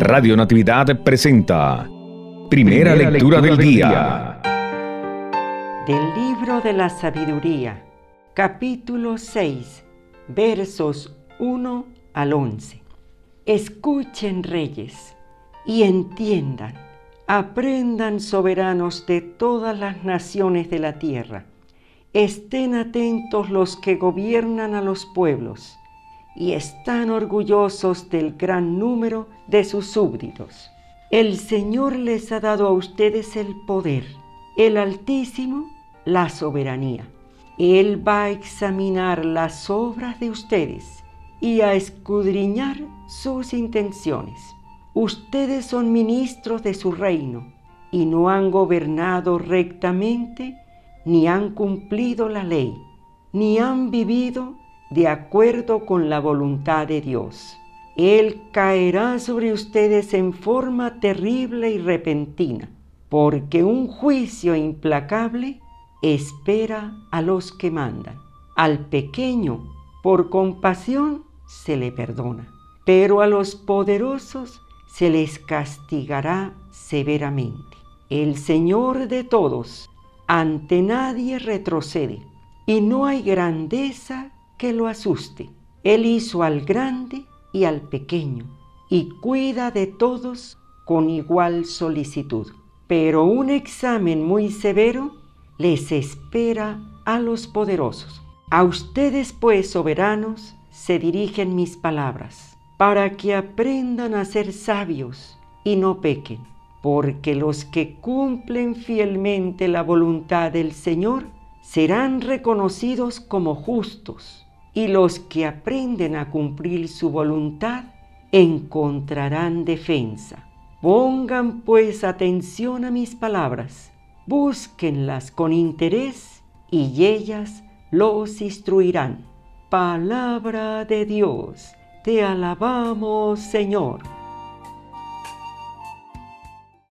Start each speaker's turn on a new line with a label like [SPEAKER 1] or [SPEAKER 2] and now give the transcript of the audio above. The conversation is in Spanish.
[SPEAKER 1] Radio Natividad presenta Primera Lectura del Día.
[SPEAKER 2] Del libro de la sabiduría, capítulo 6, versos 1 al 11. Escuchen, reyes, y entiendan, aprendan, soberanos de todas las naciones de la tierra. Estén atentos los que gobiernan a los pueblos, y están orgullosos del gran número de sus súbditos. El Señor les ha dado a ustedes el poder, el Altísimo la soberanía. Él va a examinar las obras de ustedes y a escudriñar sus intenciones. Ustedes son ministros de su reino y no han gobernado rectamente, ni han cumplido la ley, ni han vivido de acuerdo con la voluntad de Dios. Él caerá sobre ustedes en forma terrible y repentina, porque un juicio implacable espera a los que mandan. Al pequeño, por compasión, se le perdona, pero a los poderosos se les castigará severamente. El Señor de todos, ante nadie retrocede, y no hay grandeza que lo asuste. Él hizo al grande y al pequeño, y cuida de todos con igual solicitud. Pero un examen muy severo les espera a los poderosos. A ustedes, pues, soberanos, se dirigen mis palabras, para que aprendan a ser sabios y no pequen, porque los que cumplen fielmente la voluntad del Señor serán reconocidos como justos, y los que aprenden a cumplir su voluntad encontrarán defensa. Pongan pues atención a mis palabras, búsquenlas con interés y ellas los instruirán. Palabra de Dios, te alabamos, Señor.